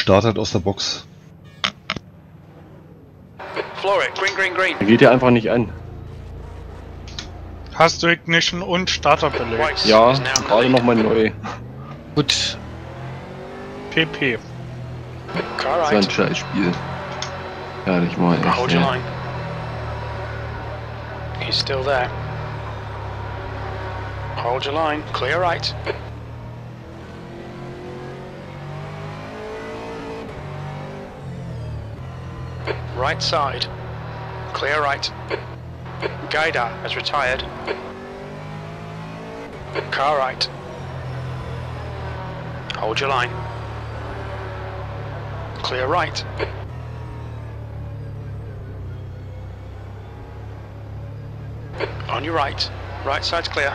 startet aus der Box. Floor it, green, green, green. Der geht ja einfach nicht an. Hast du Ignition und Starter belegt? White Ja, is now in the gerade lead. nochmal neu. Gut. PP. Car So ein right. Scheißspiel. Ja, nicht mal echt. Hold your Ja. line. He's still there. Hold your line. Clear right. Right side. Clear right. Guido has retired. Car right. Hold your line. Clear right. On your right. Right side's clear.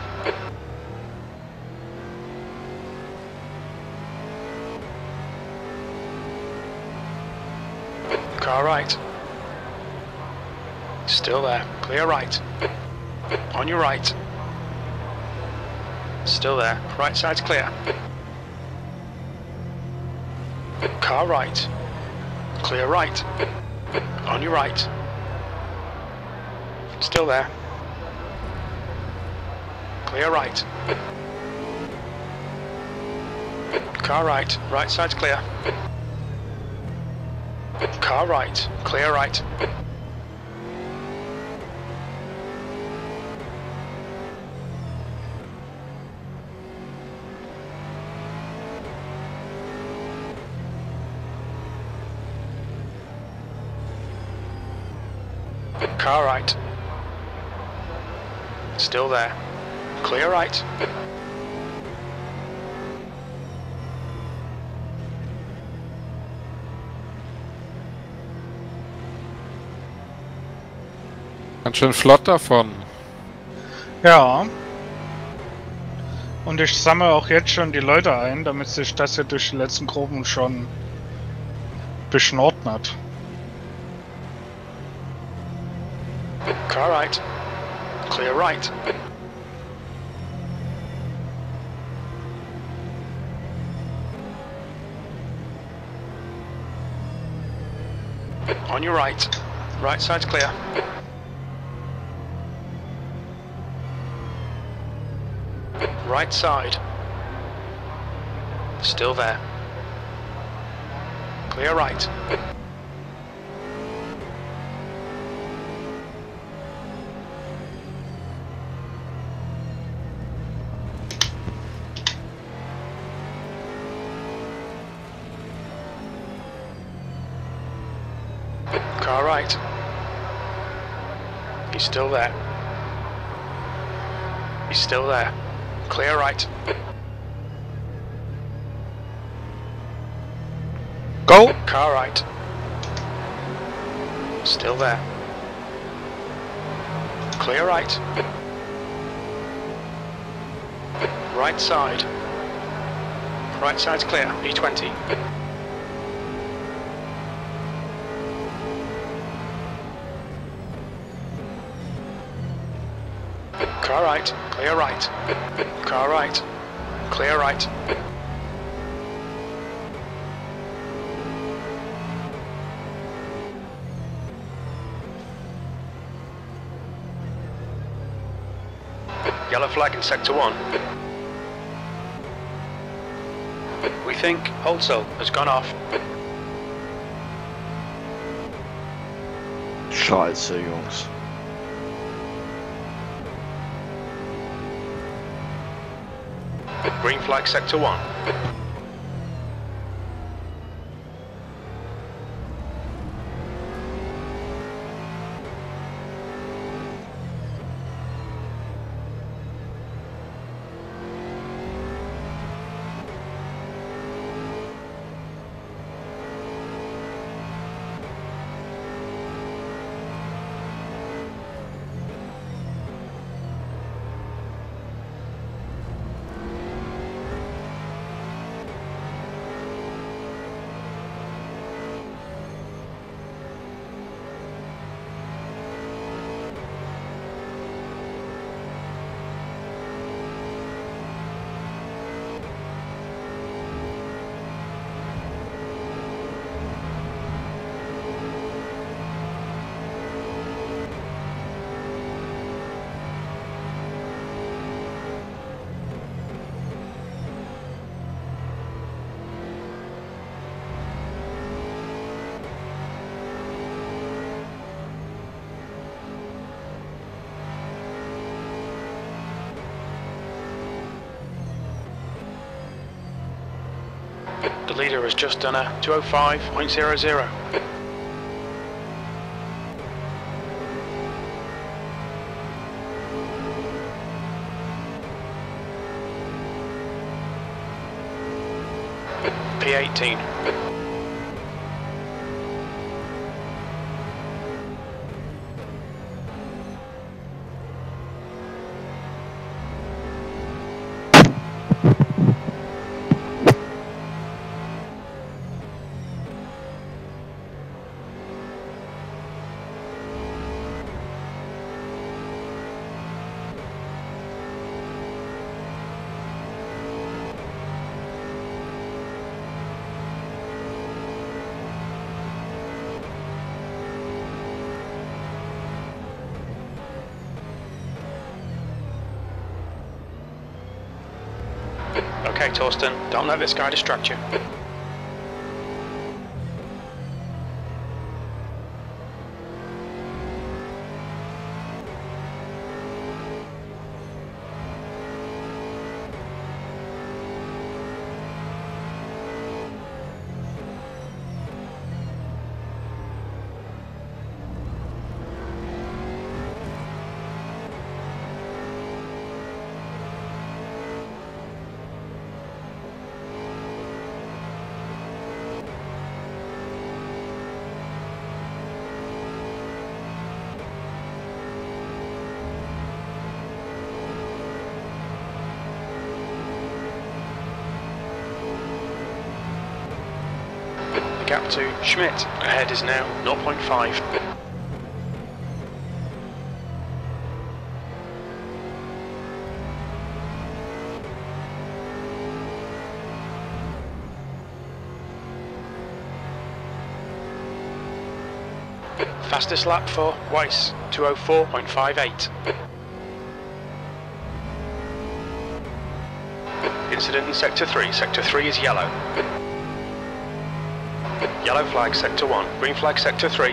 Car right. Still there. Clear right. On your right. Still there. Right side's clear. Car right. Clear right. On your right. Still there. Clear right. Car right. Right side's clear. Car right. Clear right. Car right. Still there. Clear right. Ganz schön flott davon. Ja. Und ich sammle auch jetzt schon die Leute ein, damit sich das hier durch die letzten Gruppen schon ein bisschen ordnet. Car right. Clear right. On your right. Right side's clear. Right side. Still there. Clear right. Car right. He's still there. He's still there. Clear right. Go! Car right. Still there. Clear right. Right side. Right side's clear. E20. Car right. Clear right. Car right. Clear right. Yellow flag in sector 1. We think Holzel has gone off. Scheiße, Jungs. Green flag sector 1. The leader has just done a 205.00. P18. Okay, Torsten, don't let this guy distract you. The gap to Schmidt ahead is now 0.5. Fastest lap for Weiss, 204.58. Incident in Sector 3. Sector 3 is yellow. Yellow flag Sector 1, green flag Sector 3.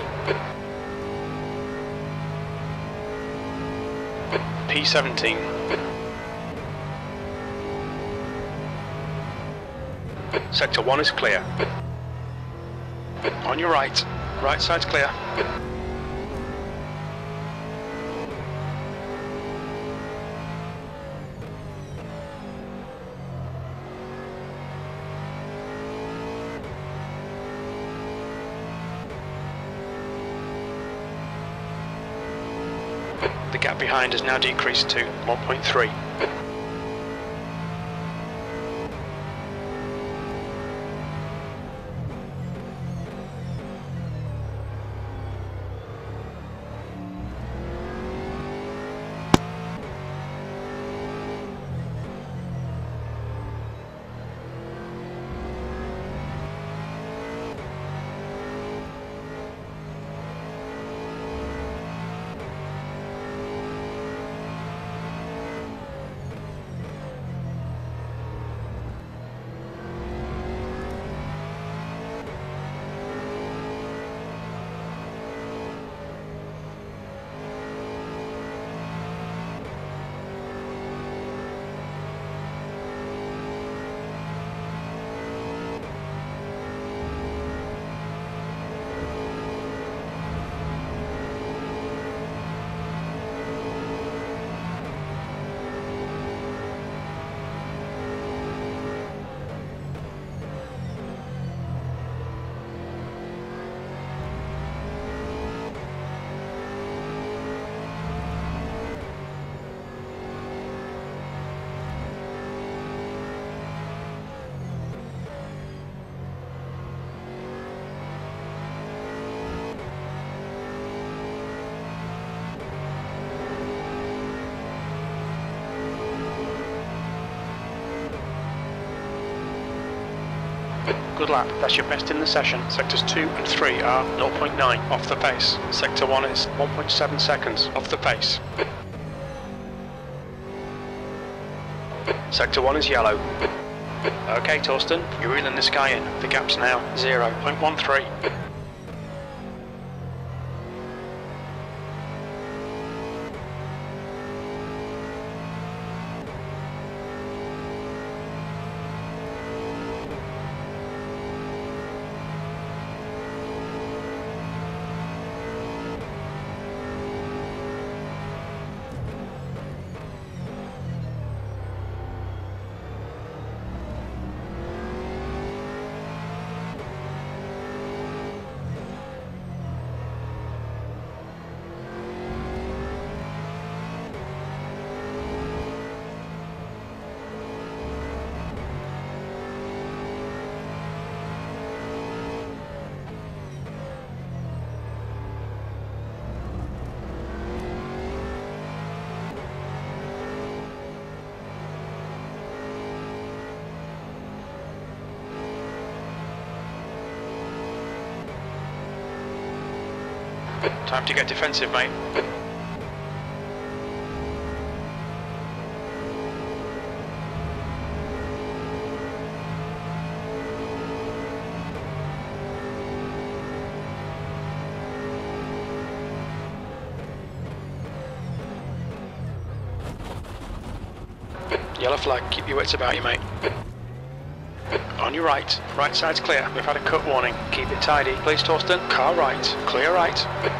P17. Sector 1 is clear. On your right. Right side's clear. The gap behind has now decreased to 1.3. Good lap, that's your best in the session. Sectors 2 and 3 are 0.9 off the pace. Sector 1 is 1.7 seconds off the pace. Sector 1 is yellow. Okay, Torsten, you're reeling this guy in. The gap's now 0.13. Time to get defensive, mate. Yellow flag, keep your wits about you, mate. On your right side's clear. We've had a cut warning. Keep it tidy. Please, Torsten. Car right, clear right.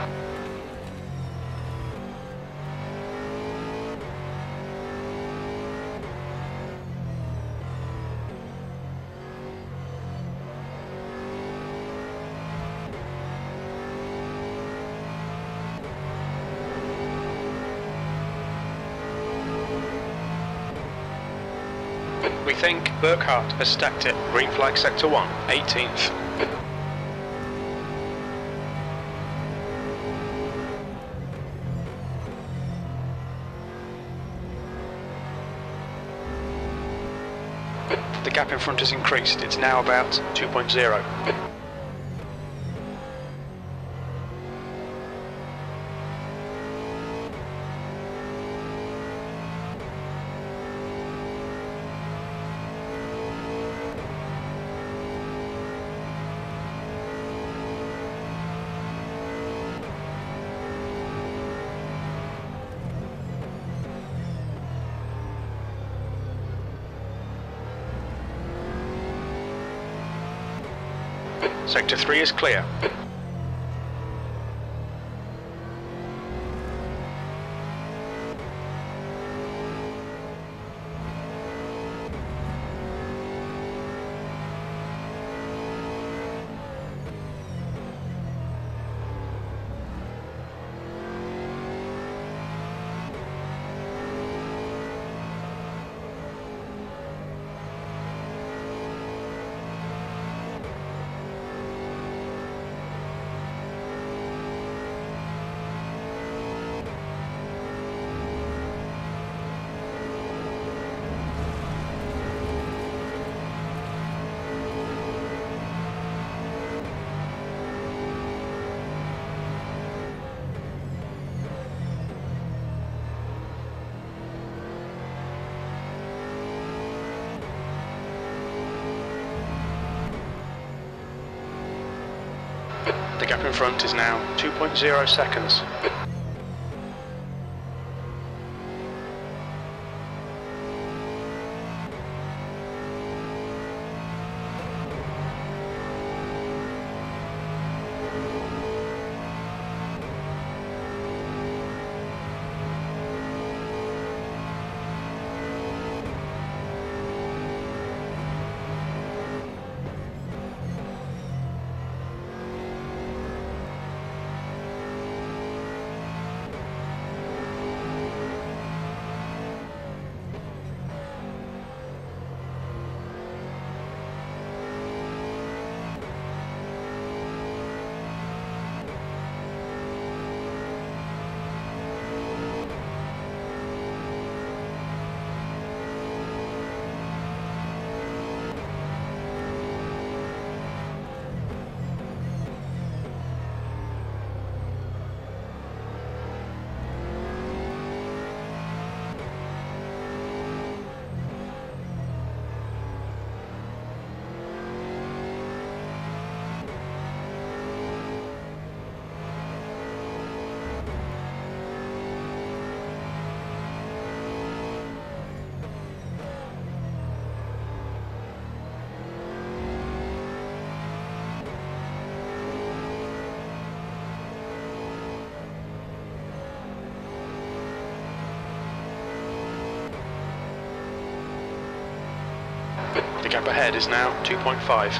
We think Burkhardt has stacked it. Green flag sector 1, 18th. The gap in front has increased. It's now about 2.0. Sector 3 is clear. The gap in front is now 2.0 seconds. The gap ahead is now 2.5.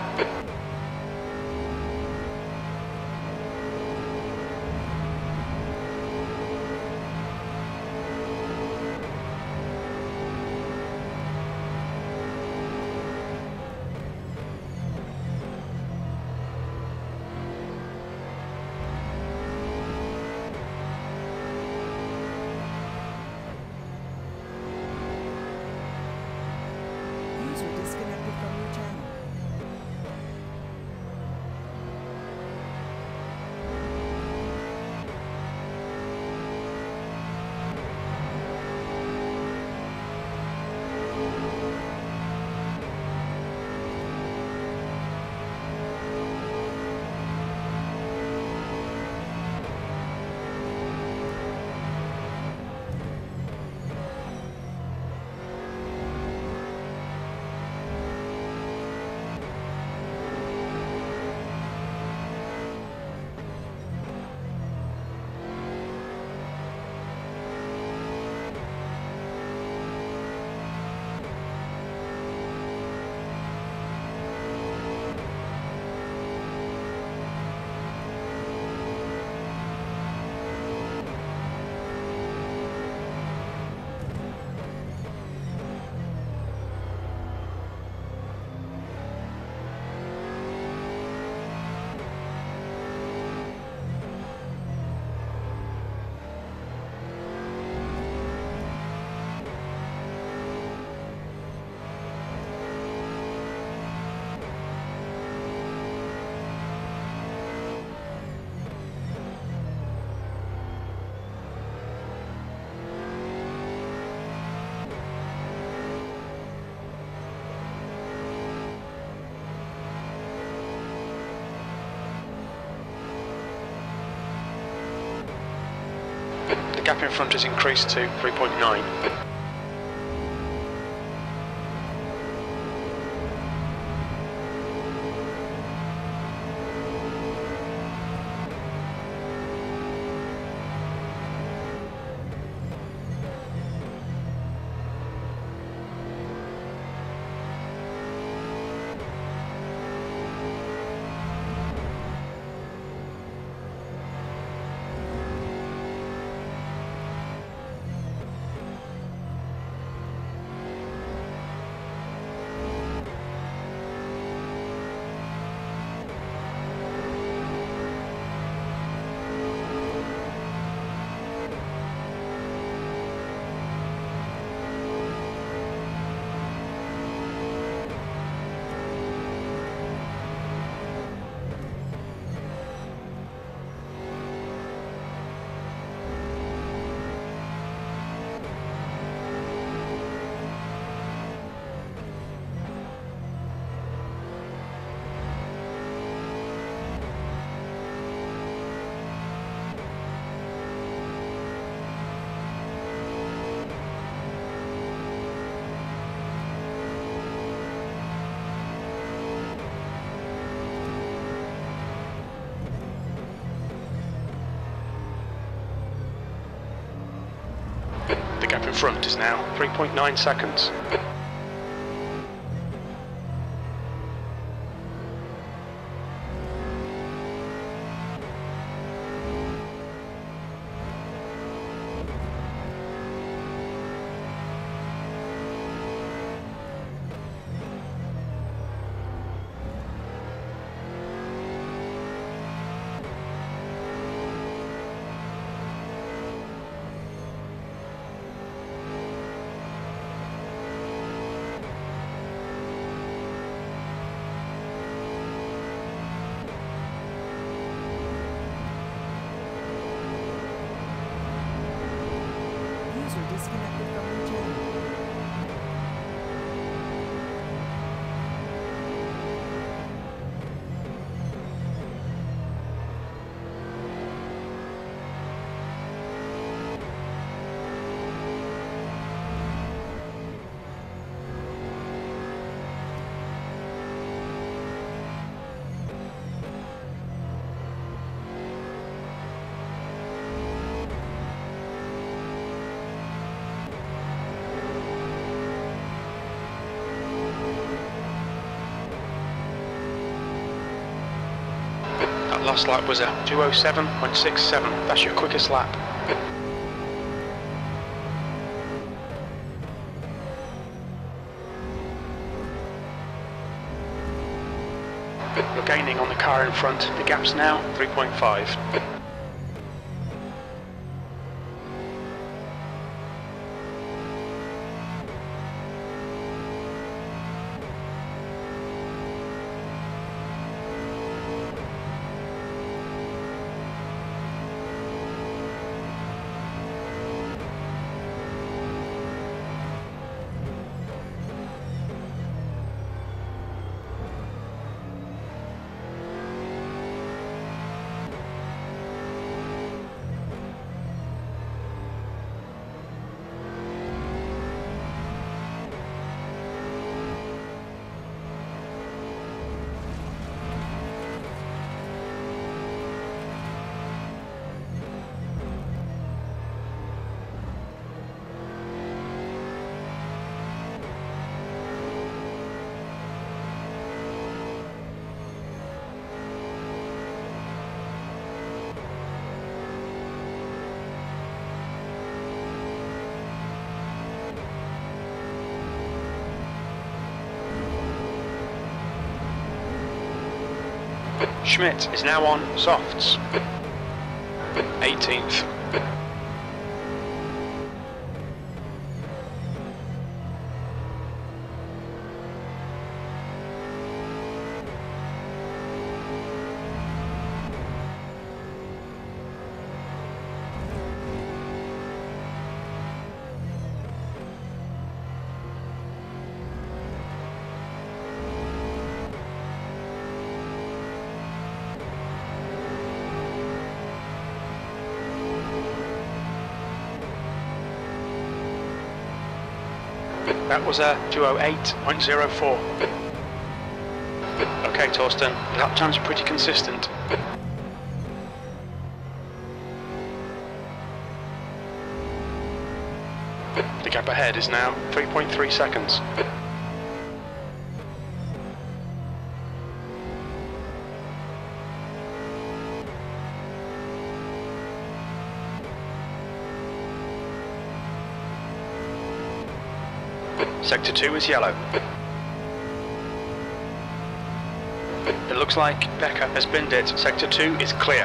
User disconnected from your channel. gap in front has increased to 3.9. The gap in front is now 3.9 seconds. Disconnected from your channel. Last lap was a 2:07.67. That's your quickest lap. You're gaining on the car in front. The gap's now 3.5. Schmidt is now on softs. 18th. That was a 208.04. Okay, Torsten, lap times are pretty consistent. The gap ahead is now 3.3 seconds. Sector 2 is yellow. It looks like Becker has binned it. Sector 2 is clear.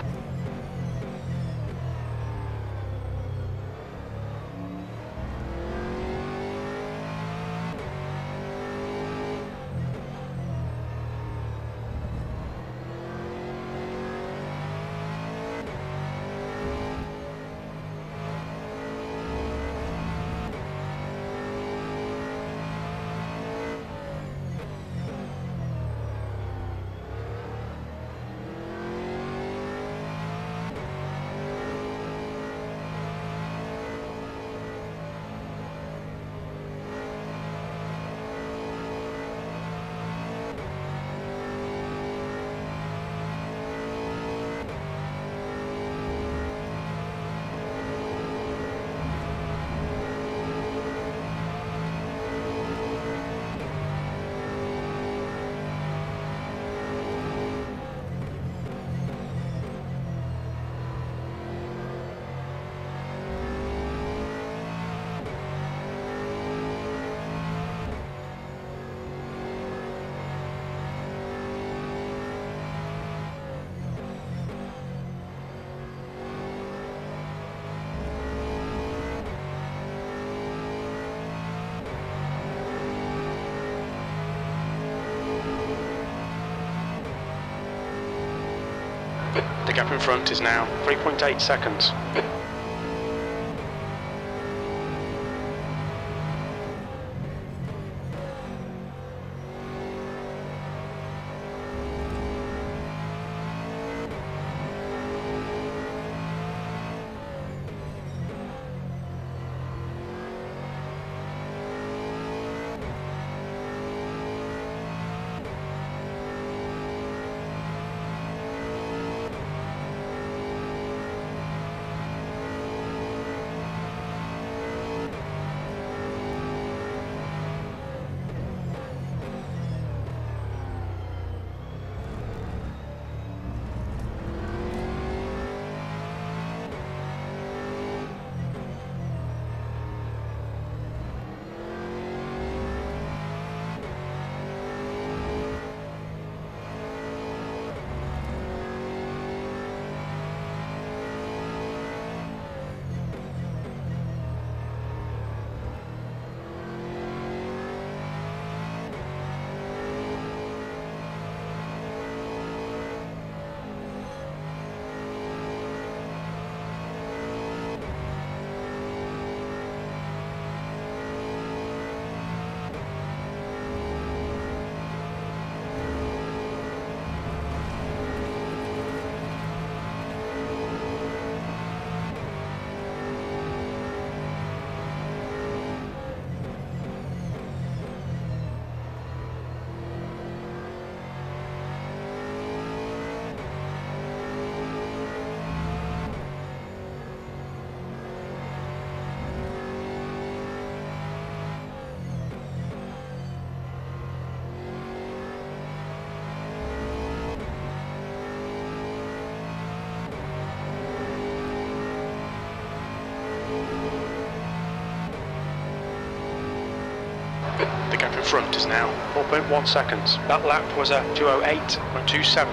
The gap in front is now 3.8 seconds. The gap in front is now 4.1 seconds. That lap was a 208.27.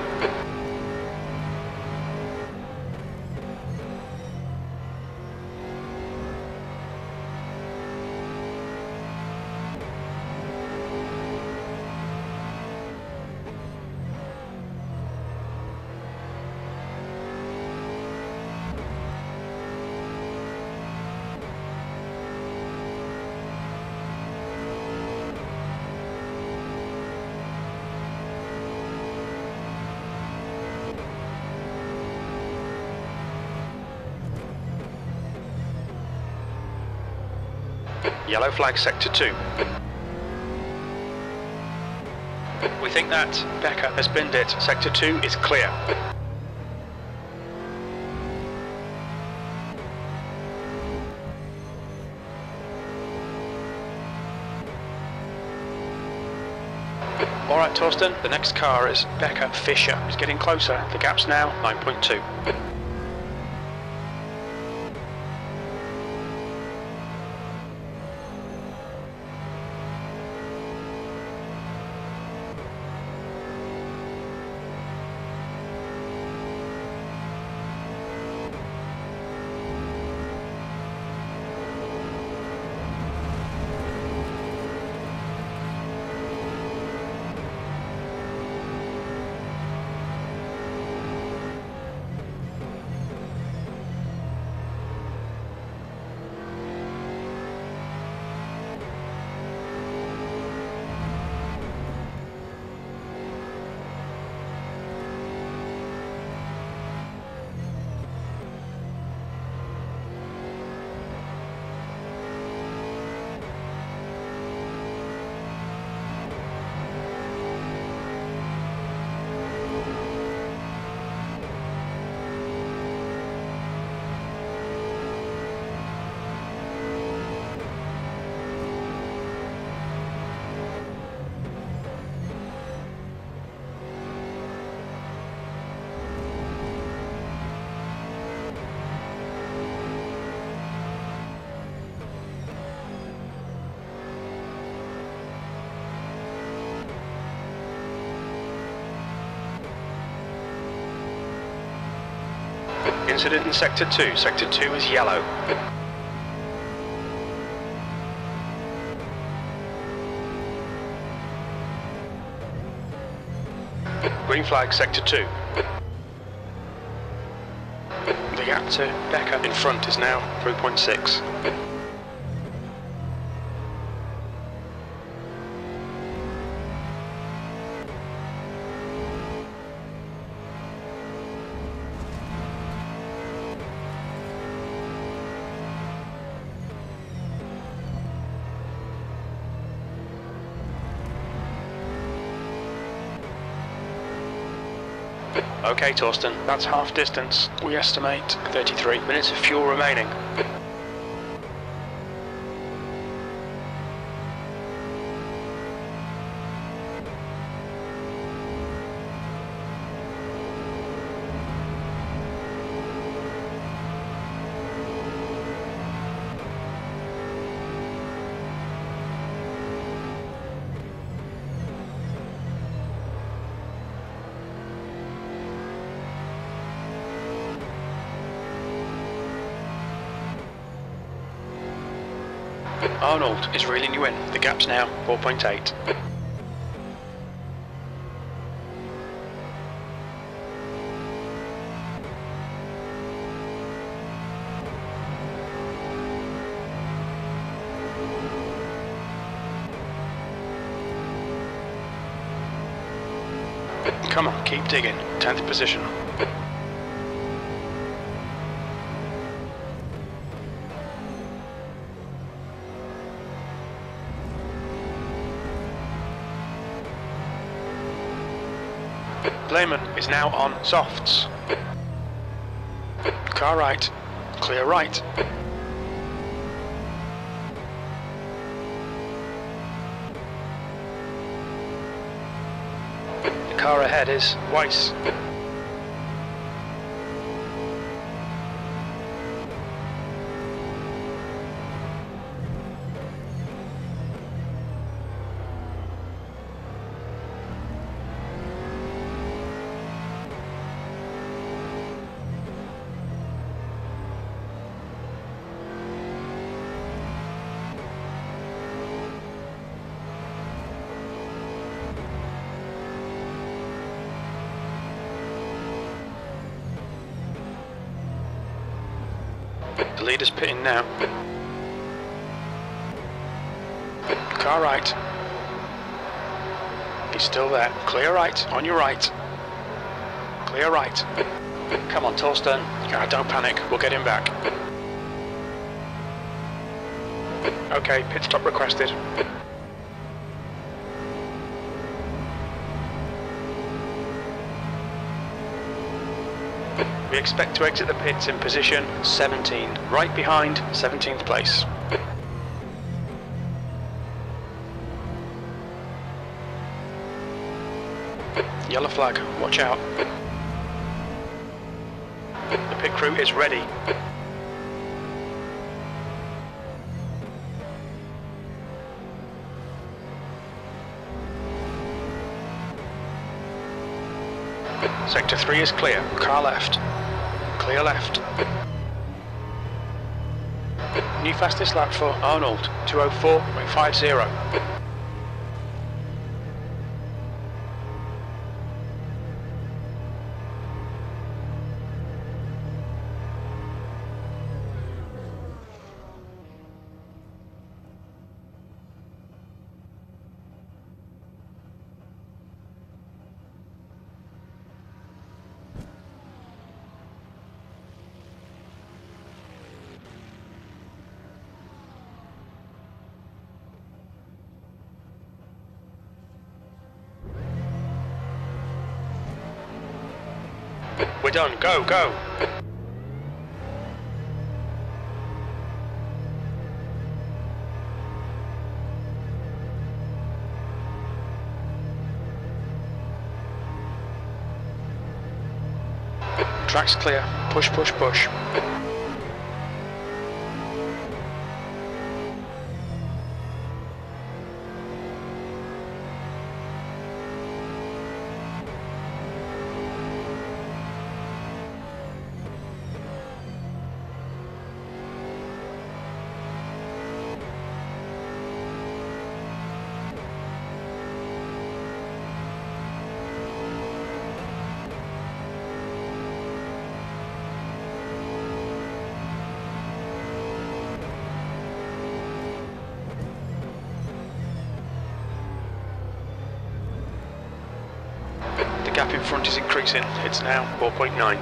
Yellow flag sector 2. We think that Becker has binned it. Sector 2 is clear. Alright Torsten, the next car is Becker Fischer. He's getting closer. The gap's now 9.2. Incident in Sector 2. Sector 2 is yellow. Green flag Sector 2. The gap to Becker in front is now 3.6. Okay, Torsten, that's half distance. We estimate 33 minutes of fuel remaining. Arnold is reeling you in. The gap's now 4.8. Come on, keep digging. 10th position. Lehman is now on softs. Car right, clear right. The car ahead is Weiss. The leader's pitting now. Car right. He's still there. Clear right, on your right. Clear right. Come on, Torsten. Don't panic, we'll get him back. Okay, pit stop requested. We expect to exit the pits in position 17, right behind 17th place. Yellow flag, watch out. The pit crew is ready. Sector 3 is clear, car left. Clear left. New fastest lap for Arnold, 2:04.50. We're done, go, go! Track's clear, push, push, push. The gap in front is increasing, it's now 4.9.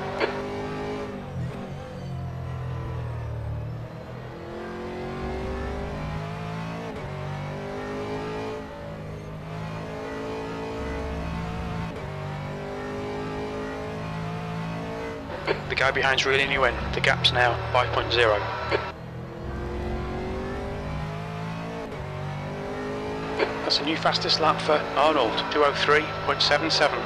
The guy behind's reeling you in, the gap's now 5.0. That's a new fastest lap for Arnold, 2:03.77.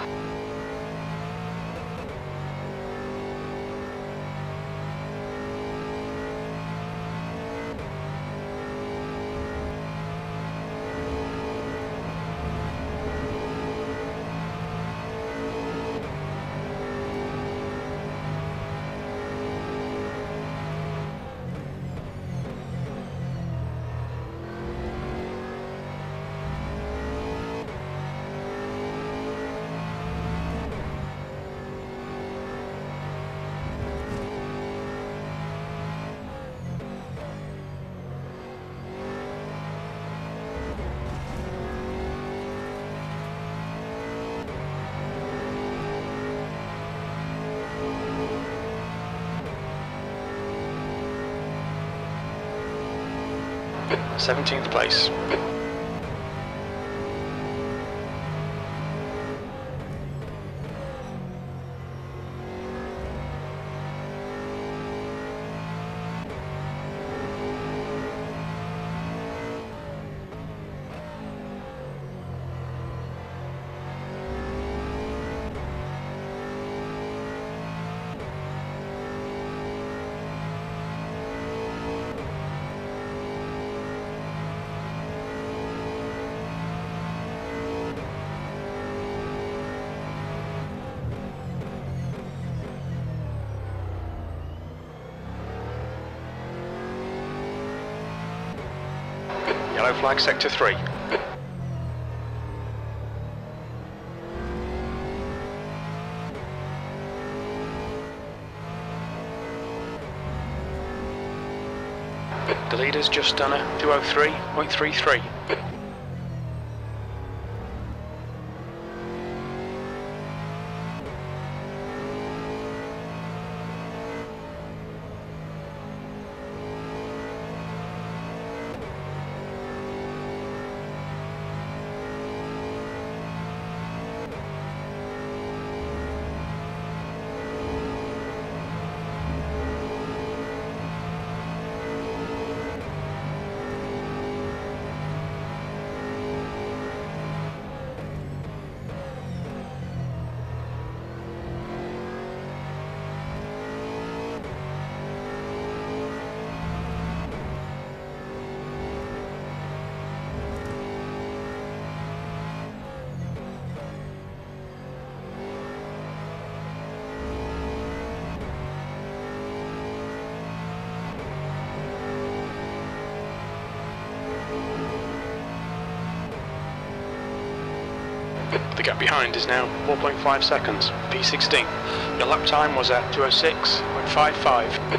Seventeenth place. Yellow flag, sector 3. The leader's just done a 2:03.33. The gap behind is now 4.5 seconds, P16. Your lap time was at 2:06.55.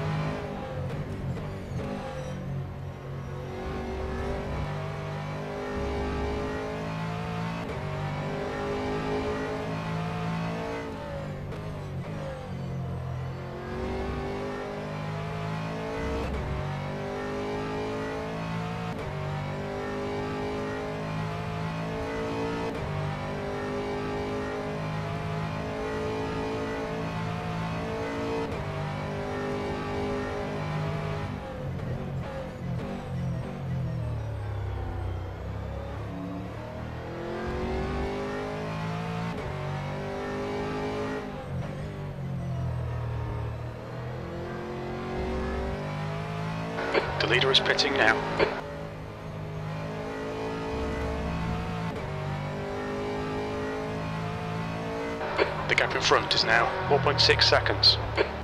The leader is pitting now. The gap in front is now 4.6 seconds.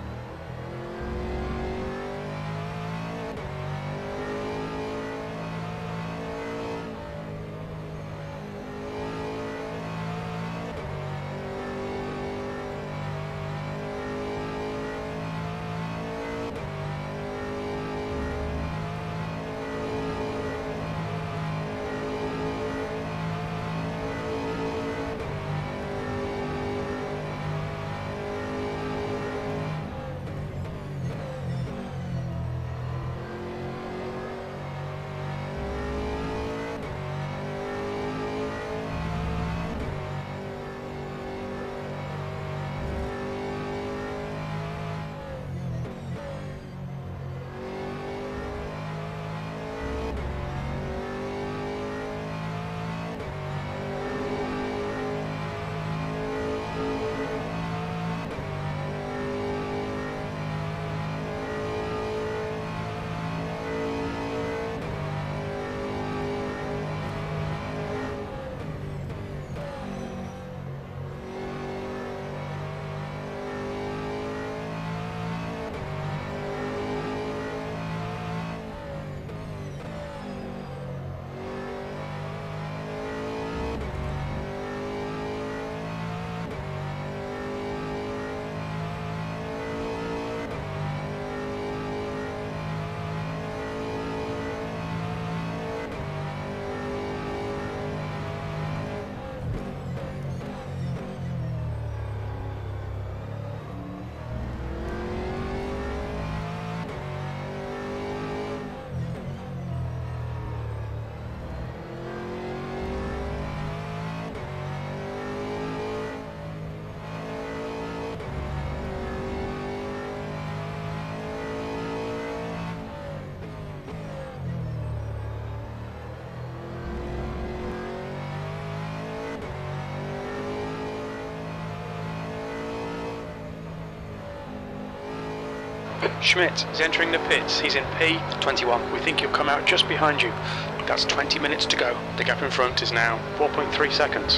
Schmidt is entering the pits. He's in P21. We think he'll come out just behind you. That's 20 minutes to go. The gap in front is now 4.3 seconds.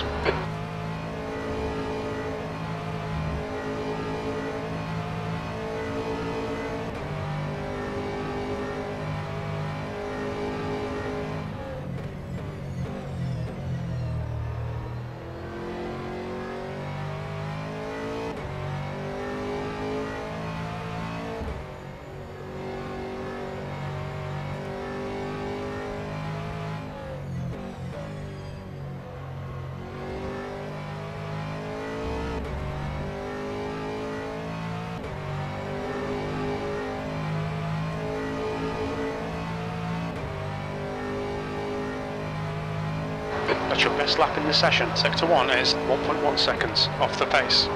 That's your best lap in the session. Sector 1 is 1.1 seconds off the pace.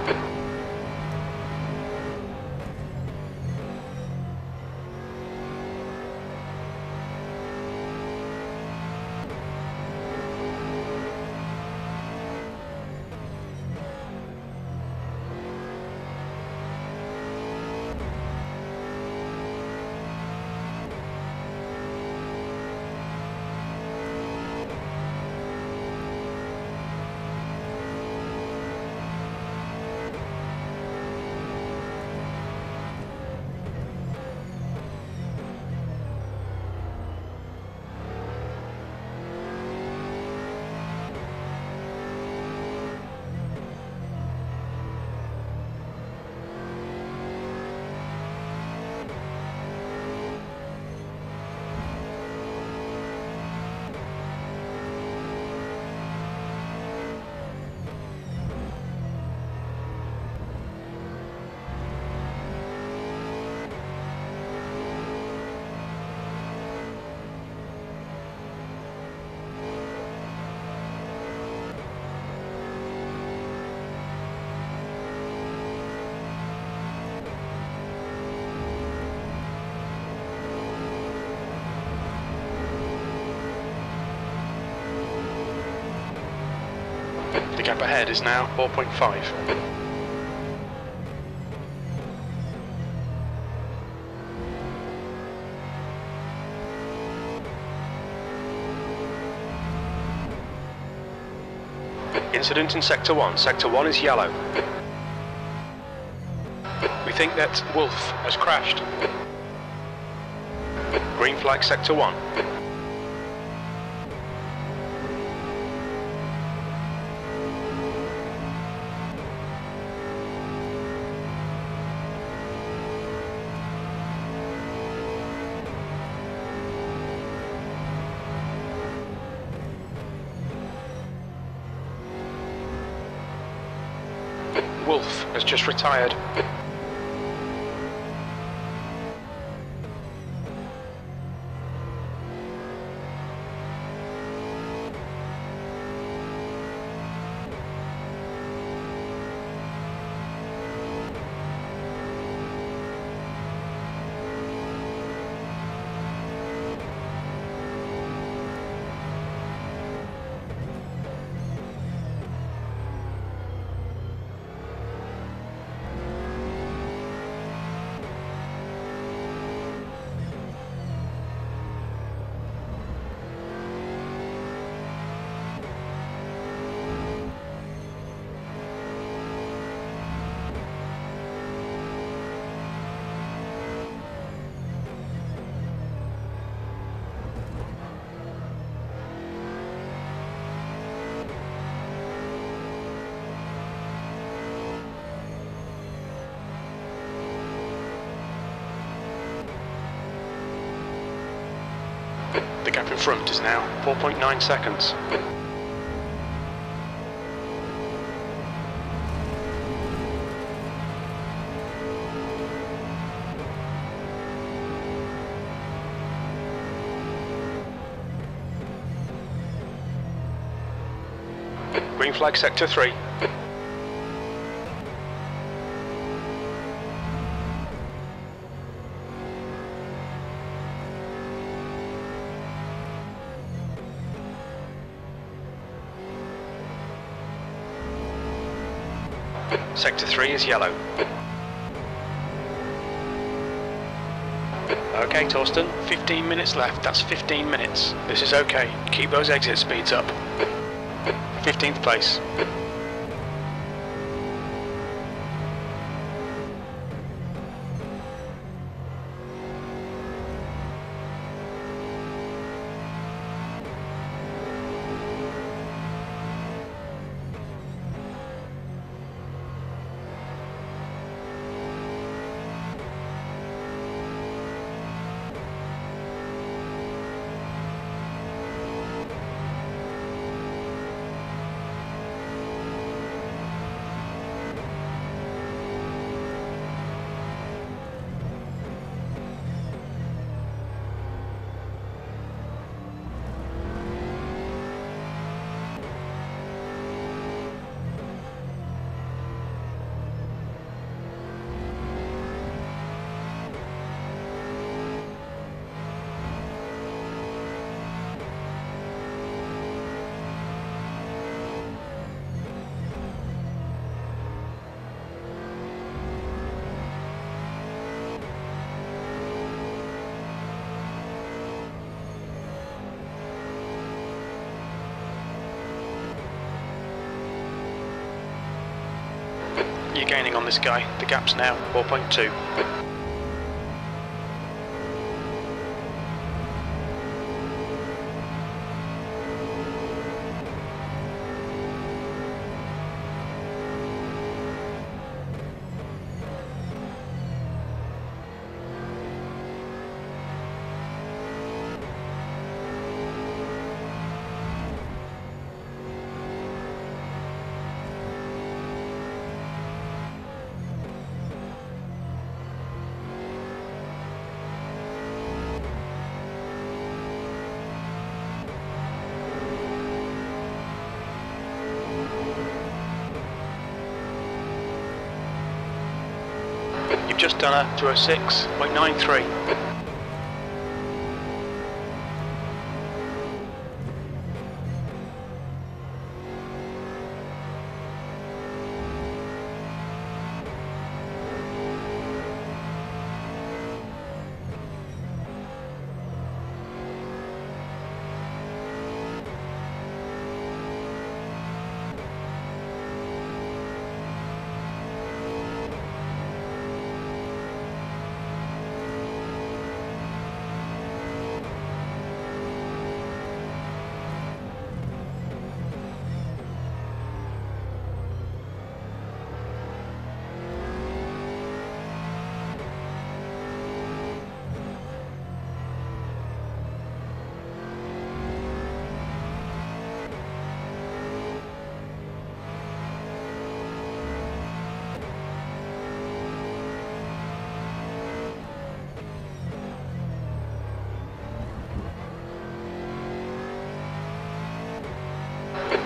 Gap ahead is now 4.5. Incident in Sector 1. Sector 1 is yellow. We think that Wolf has crashed. Green flag Sector 1. Wolf has just retired. The gap in front is now 4.9 seconds. Green flag Sector 3. Sector 3 is yellow. Okay, Torsten, 15 minutes left. That's 15 minutes. This is okay. Keep those exit speeds up. 15th place. You're gaining on this guy. The gap's now 4.2. You've just done a 206.93.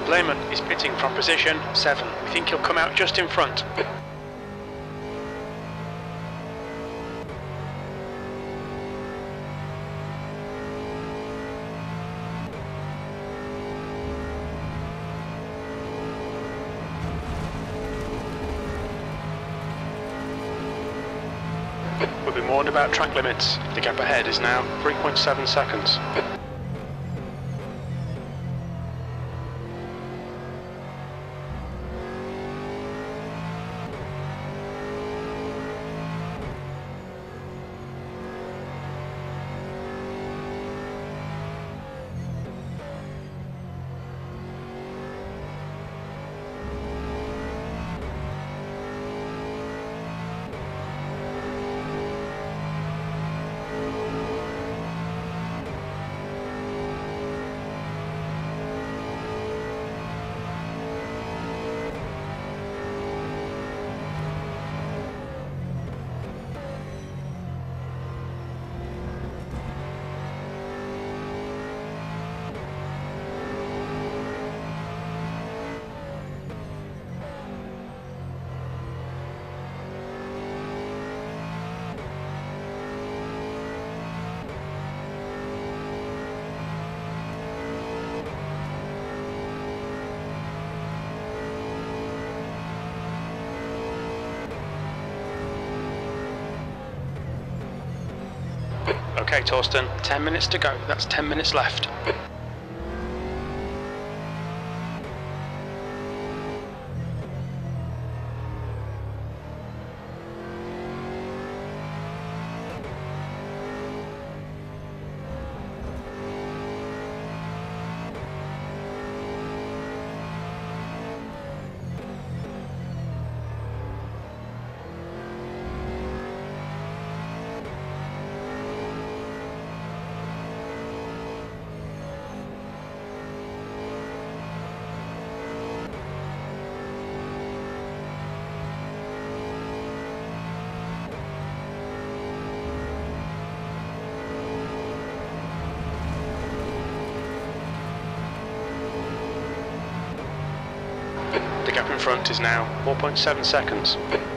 Blayman is pitting from position 7. We think he'll come out just in front. We've been warned about track limits. The gap ahead is now 3.7 seconds. Okay, Torsten, 10 minutes to go. That's 10 minutes left. The gap in front is now 4.7 seconds.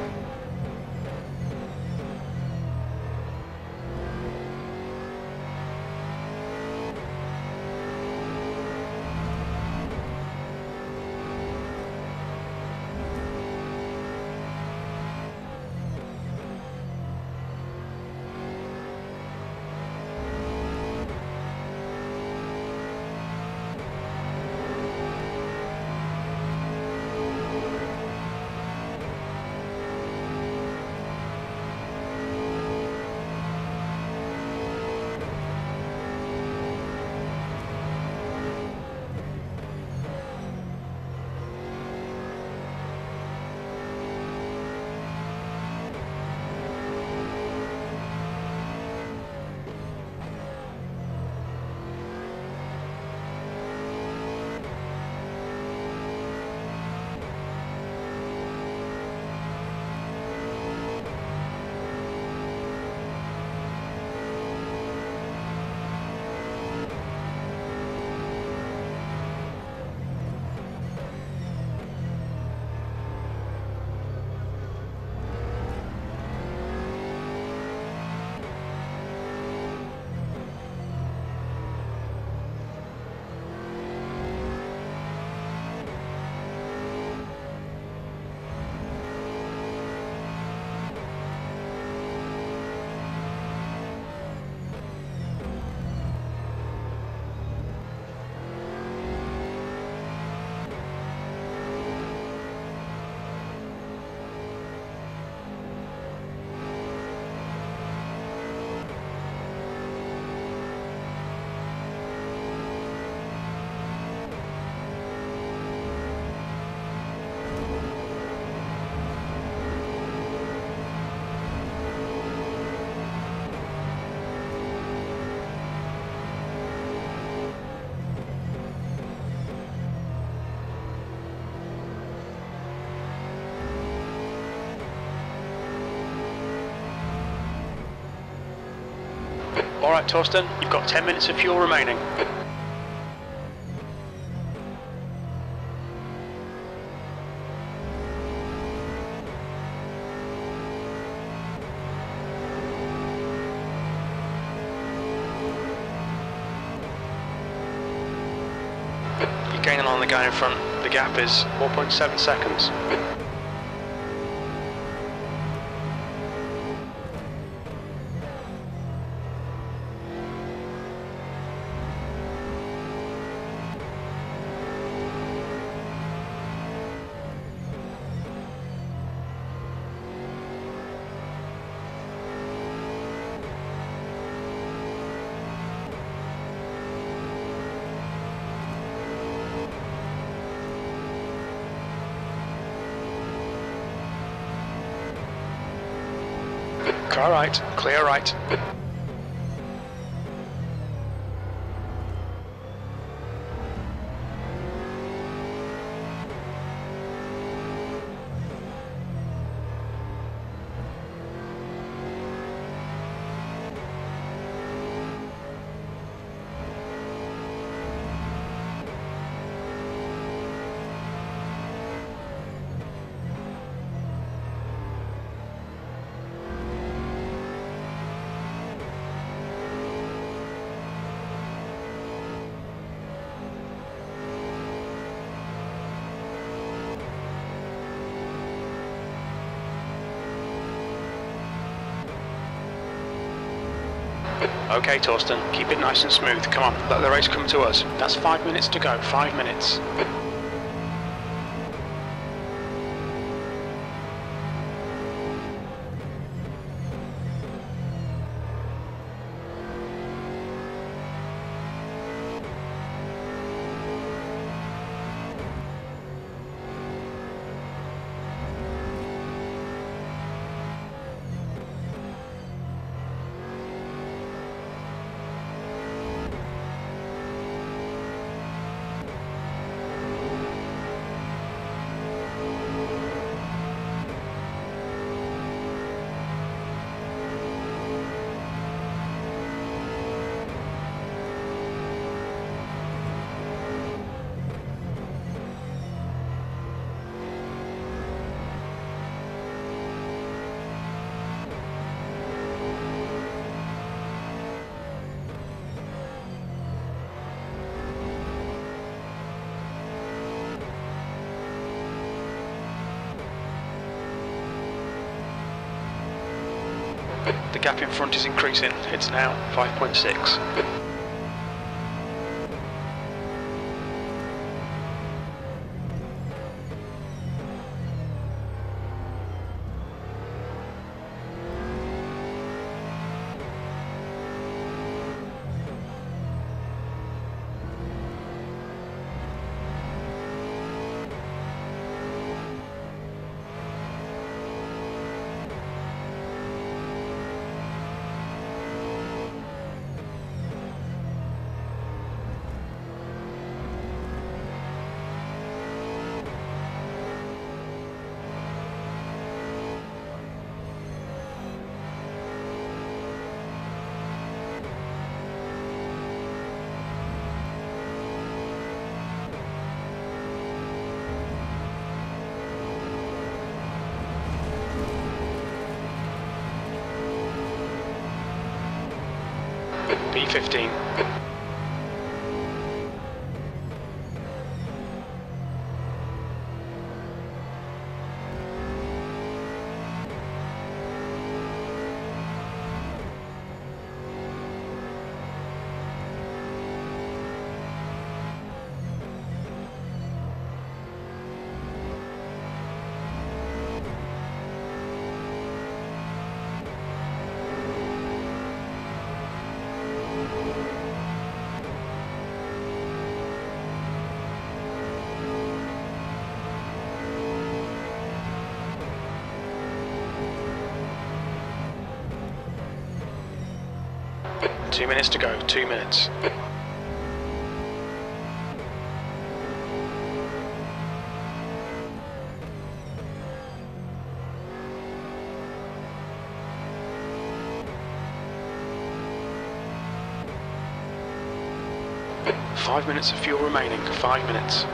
Alright, Torsten, you've got 10 minutes of fuel remaining. Gaining on the guy in front. The gap is 4.7 seconds. Car right, clear right. Okay, Torsten, keep it nice and smooth. Come on, let the race come to us. That's 5 minutes to go, 5 minutes. The gap in front is increasing. It's now 5.6. P15. Two minutes to go, 2 minutes. Five minutes of fuel remaining, 5 minutes.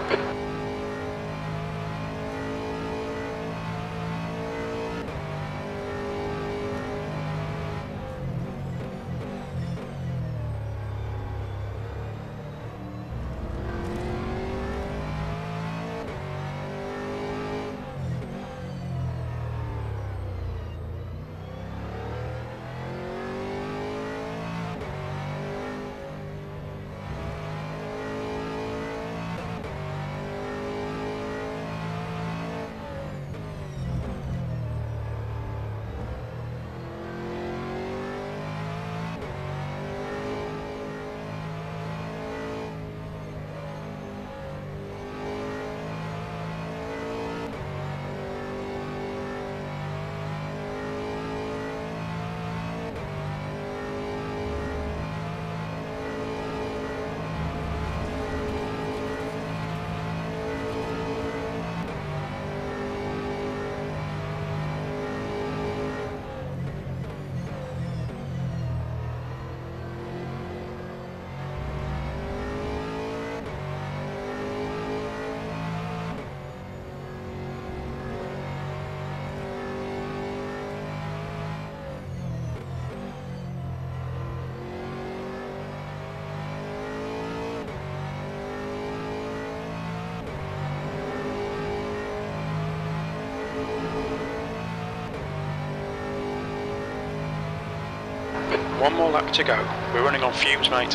One more lap to go. We're running on fumes, mate.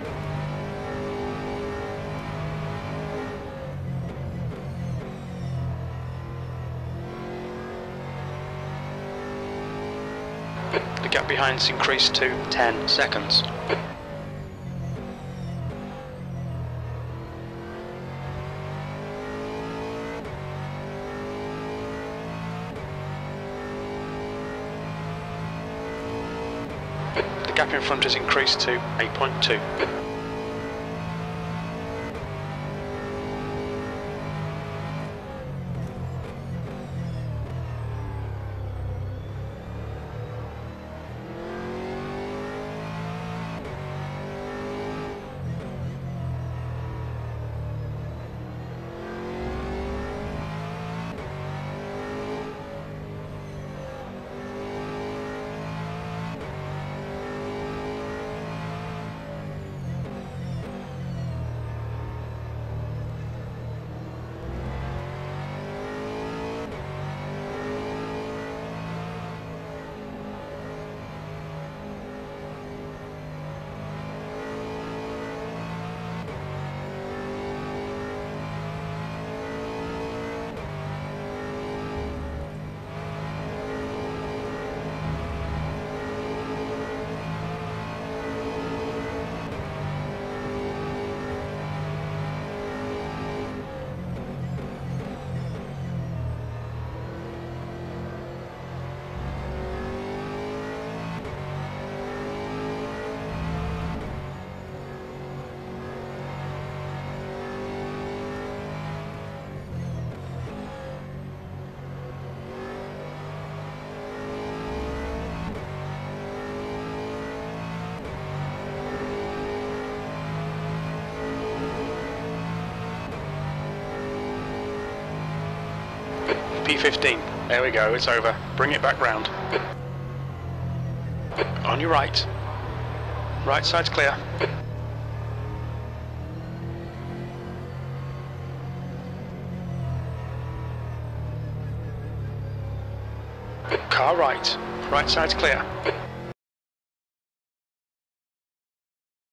The gap behind's increased to 10 seconds. The gap in front has increased to 8.2. P15. There we go, it's over. Bring it back round. On your right. Right side's clear. Car right. Right side's clear.